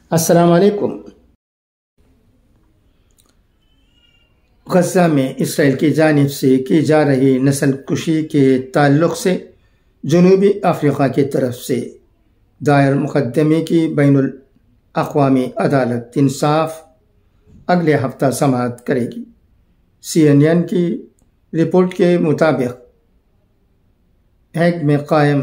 السلام علیکم۔ غزہ میں اسرائیل کی جانب سے کی جا رہی نسل کشی کے تعلق سے جنوبی افریقہ کی طرف سے دائر مقدمے کی بین الاقوامی عدالت انصاف اگلے ہفتہ سماعت کرے گی۔ CNN کی رپورٹ کے مطابق ہیگ میں قائم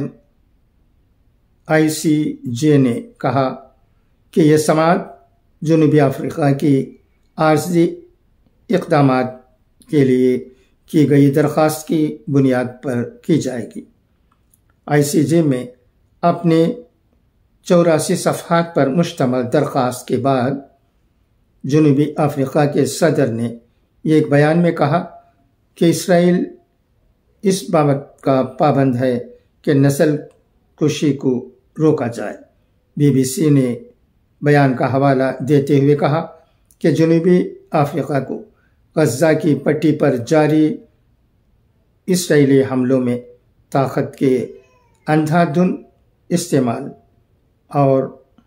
ICJ نے کہا کہ یہ سماعت جنوبی افریقہ کی عارضی اقدامات کے لیے کی گئی درخواست کی بنیاد پر کی جائے گی۔ ICJ میں اپنے 84 صفحات پر مشتمل درخواست کے بعد جنوبی افریقہ کے صدر نے ایک بیان میں کہا کہ اسرائیل اس بات کا پابند ہے کہ نسل کشی کو روکا جائے۔ BBC نے بیان کا حوالہ دیتے ہوئے کہا کہ جنوبی افریقہ کو غزہ کی پٹی پر جاری اسرائیلی حملوں میں طاقت کے اندھا دھند استعمال اور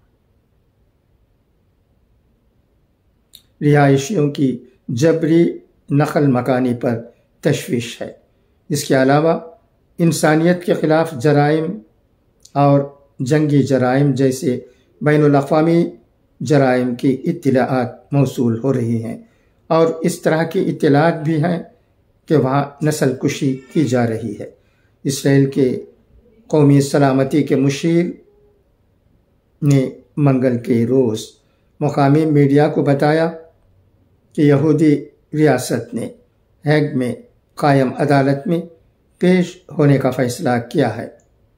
رہائشیوں کی جبری نقل مکانی پر تشویش ہے۔ اس کے علاوہ انسانیت کے خلاف جرائم اور جنگی جرائم جیسے بین الاقوامی جرائم کی اطلاعات موصول ہو رہی ہیں، اور اس طرح کی اطلاعات بھی ہیں کہ وہاں نسل کشی کی جا رہی ہے۔ اسرائیل کے قومی سلامتی کے مشیر نے منگل کے روز مقامی میڈیا کو بتایا کہ یہودی ریاست نے ہیگ میں قائم عدالت میں پیش ہونے کا فیصلہ کیا ہے۔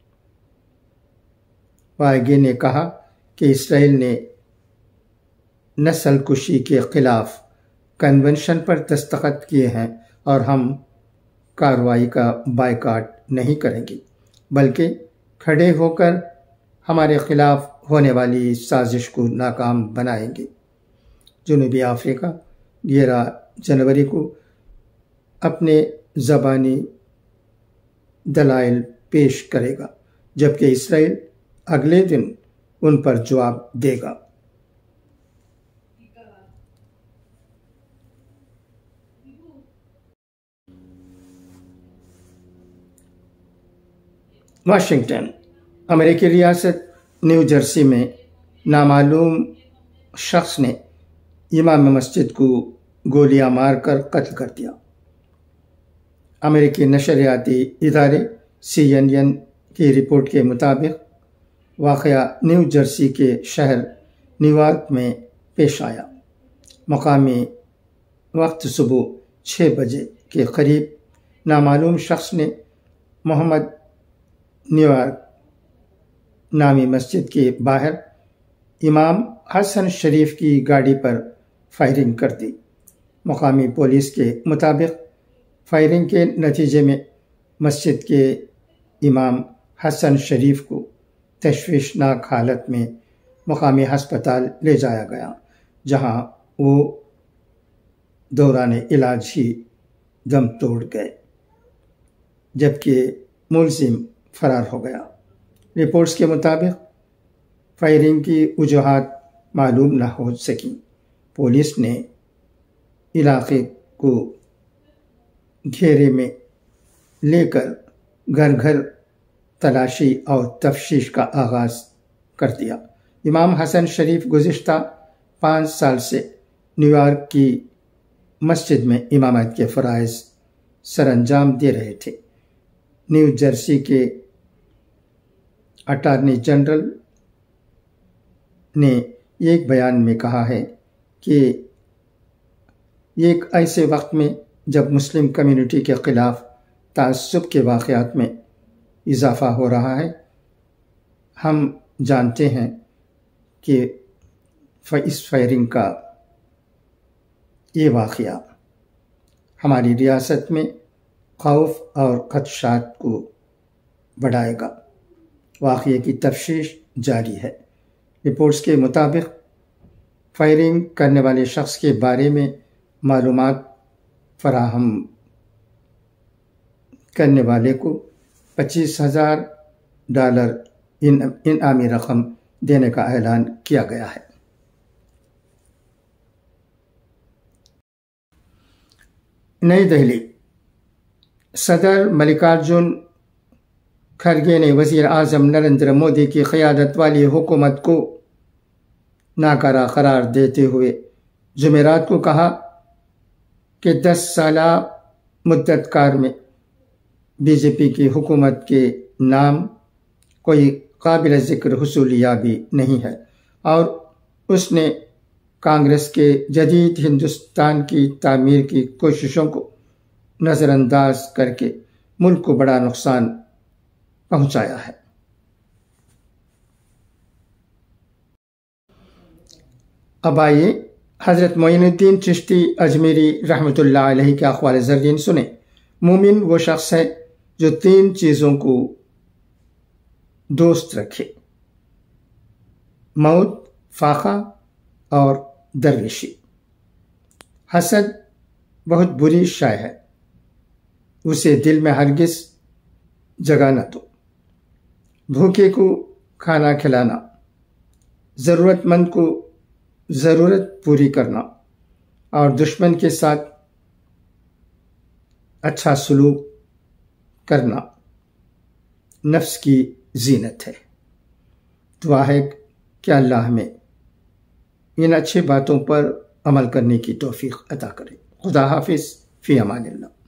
وائگے نے کہا کہ اسرائیل نے نسل کشی کے خلاف کنونشن پر دستخط کیے ہیں اور ہم کارروائی کا بائیکاٹ نہیں کریں گے، بلکہ کھڑے ہو کر ہمارے خلاف ہونے والی سازش کو ناکام بنائیں گے۔ جنوبی افریقہ 11 جنوری کو اپنے زبانی دلائل پیش کرے گا، جبکہ اسرائیل اگلے دن ان پر جواب دے گا۔ واشنگٹن۔ امریکی ریاست نیو جرسی میں نامعلوم شخص نے امام مسجد کو گولیاں مار کر قتل کر دیا۔ امریکی نشریاتی ادارے CNN کی رپورٹ کے مطابق واقعہ نیو جرسی کے شہر نیویارک میں پیش آیا۔ مقامی وقت صبح 6 بجے کے قریب نامعلوم شخص نے محمد نیویارک نامی مسجد کے باہر امام حسن شریف کی گاڑی پر فائرنگ کر دی۔ مقامی پولیس کے مطابق فائرنگ کے نتیجے میں مسجد کے امام حسن شریف کو تشویشناک حالت میں مقامی ہسپتال لے جایا گیا، جہاں وہ دوران علاج ہی دم توڑ گئے، جبکہ ملزم فرار ہو گیا۔ رپورٹس کے مطابق فائرنگ کی وجوہات معلوم نہ ہو سکیں۔ پولیس نے علاقے کو گھیرے میں لے کر گھر گھر تلاشی اور تفتیش کا آغاز کر دیا۔ امام حسن شریف گزشتہ 5 سال سے نیویارک کی مسجد میں امامت کے فرائض سر انجام دے رہے تھے۔ نیو جرسی کے اٹارنی جنرل نے ایک بیان میں کہا ہے کہ ایک ایسے وقت میں جب مسلم کمیونٹی کے خلاف تعصب کے واقعات میں اضافہ ہو رہا ہے، ہم جانتے ہیں کہ اس فائرنگ کا یہ واقعہ ہماری ریاست میں خوف اور خدشات کو بڑھائے گا۔ واقعے کی تفتیش جاری ہے۔ رپورٹس کے مطابق فائرنگ کرنے والے شخص کے بارے میں معلومات فراہم کرنے والے کو $25,000 انعامی رقم دینے کا اعلان کیا گیا ہے۔ نئی دہلی۔ صدر ملکارجن کھڑگے نے وزیر اعظم نریندر مودی کی قیادت والی حکومت کو ناکارہ قرار دیتے ہوئے جمعرات کو کہا کہ 10 سالہ مدت کار میں بی جے پی کی حکومت کے نام کوئی قابل ذکر حصولیابی نہیں ہے، اور اس نے کانگریس کے جدید ہندوستان کی تعمیر کی کوششوں کو نظر انداز کر کے ملک کو بڑا نقصان پہنچایا ہے۔ اب آئیے حضرت معین الدین چشتی اجمیری رحمۃ اللہ علیہ کے اقوال زرین سنیں۔ مومن وہ شخص ہے جو 3 چیزوں کو دوست رکھے: موت، فاقہ اور درویشی۔ حسد بہت بری شے ہے، اسے دل میں ہرگز جگہ نہ دو۔ بھوکے کو کھانا کھلانا، ضرورت مند کو ضرورت پوری کرنا اور دشمن کے ساتھ اچھا سلوک کرنا نفس کی زینت ہے۔ دعا ہے کہ اللہ ہمیں ان اچھی باتوں پر عمل کرنے کی توفیق عطا کرے۔ خدا حافظ، فی امان اللہ۔